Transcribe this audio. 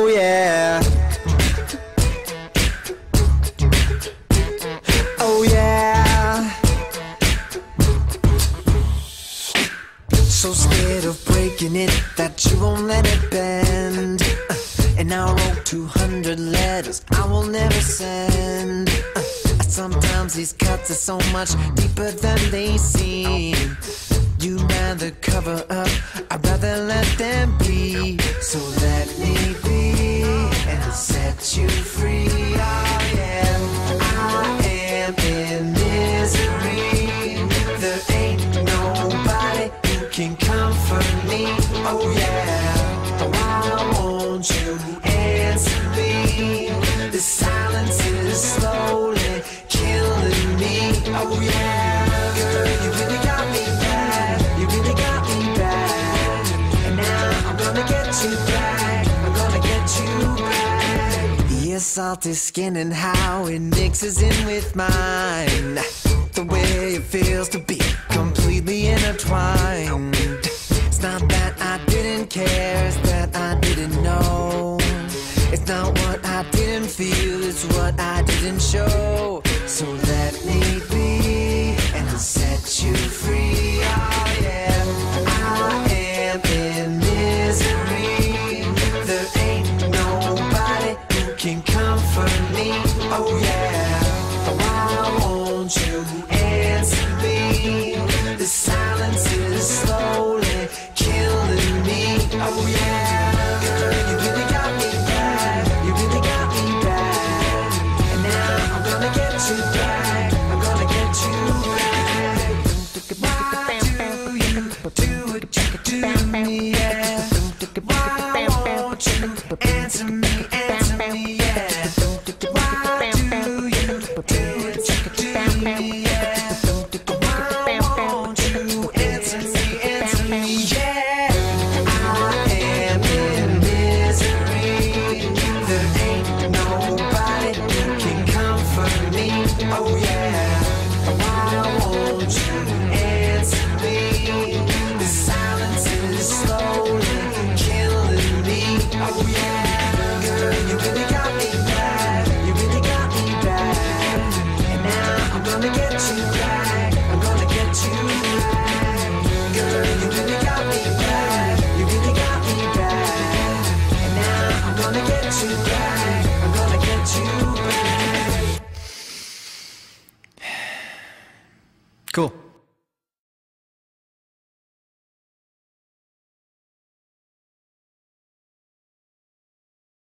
Oh yeah. Oh yeah. So scared of breaking it that you won't let it bend. And I wrote 200 letters I will never send. Sometimes these cuts are so much deeper than they seem. You'd rather cover up, I'd rather let them be. So let me be and set you free. Oh yeah, I am in misery. There ain't nobody who can comfort me. Oh yeah, why won't you answer me? The silence is slowly killing me. Oh yeah, girl, you really got me bad. You really got me bad. And now I'm gonna get you back. I'm gonna get you back. Your salty skin and how it mixes in with mine. The way it feels to be completely intertwined. It's not that I didn't care, it's that I didn't know. It's not what I didn't feel, it's what I didn't show. So let me be and I'll set you free. Oh yeah, I am in misery. There ain't nobody who can comfort me. Oh yeah, why won't you answer me? The silence is slowly killing me. Oh yeah, girl, you really got me bad. You really got me bad. And now I'm gonna get you back. I'm gonna get you back. Why do you do what you do me, yeah? Why won't you answer me, yeah? Why do you do what you do me, yeah? Why won't you answer me, yeah? I am in misery. There ain't nobody who can comfort me. Oh yeah, why won't you answer me? The silence is slowly killing me. Oh yeah, girl, you really got me bad. You really got me bad. And now I'm gonna get you back. I'm gonna get you back. Girl, you really got me bad. You really got me bad. And now I'm gonna get you back. I'm gonna get you back. Cool.